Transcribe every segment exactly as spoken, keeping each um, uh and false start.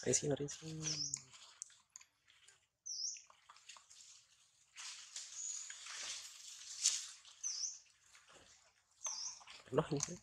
Racing, racing. Nó hình thế.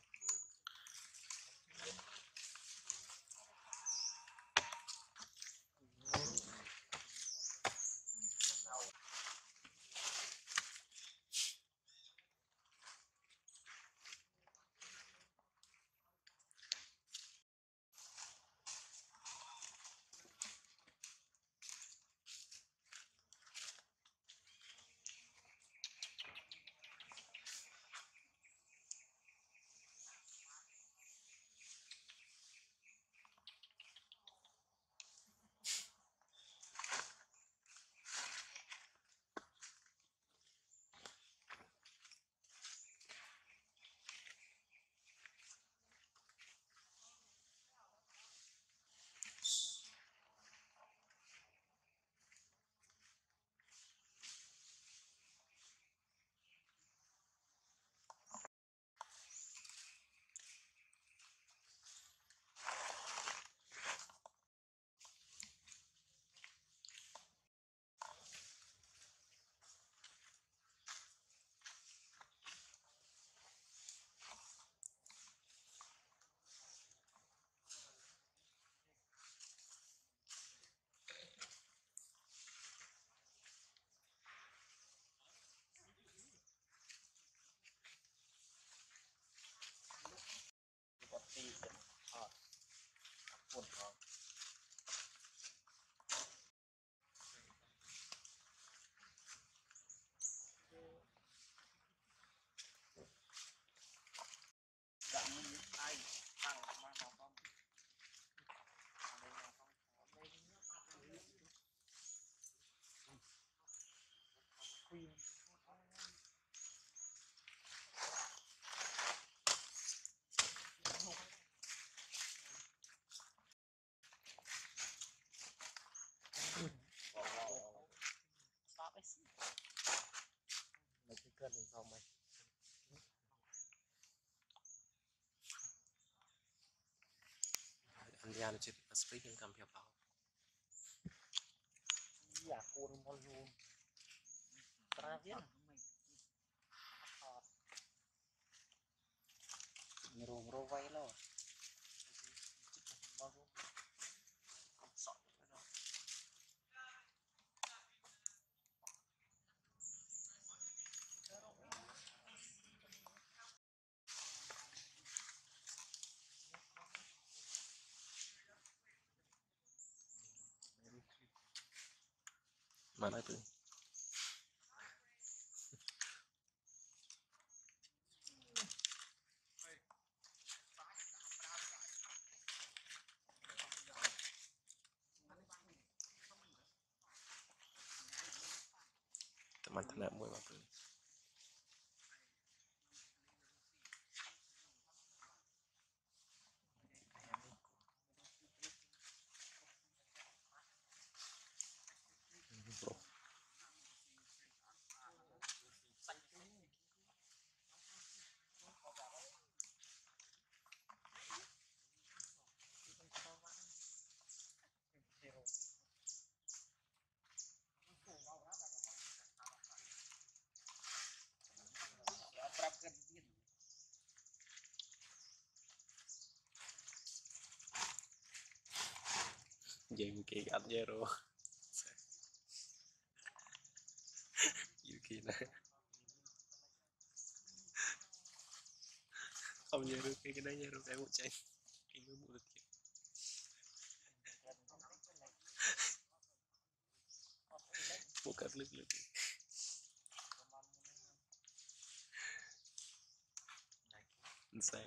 Mấy cái cơn đường sau mày. Anh ra nó chụp speed những cầm hiệp bảo. Dạ cuốn con luôn. Tra viết. Rô rô vay lo. Mà nói từ teman teman mui mà từ bro. Dừng kỳ anh zero dự kỳ này không nhớ được cái cái đấy nhớ được cái một chạy cái mới mua được kìa một cặp lực lực insane.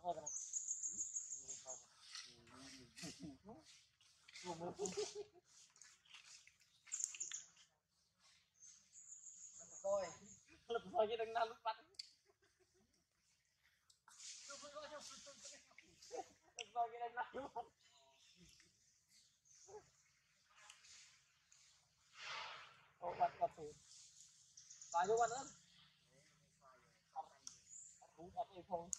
thôi cái này coi lực thôi chứ đừng nào lúc bắt lực thôi cái này nào lúc bắt ô bắt bắt thì bao nhiêu bắt nữa cũng bắt đi thôi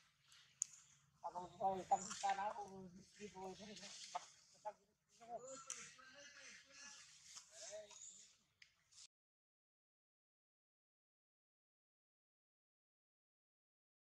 Kalau saya kan sekarang di boy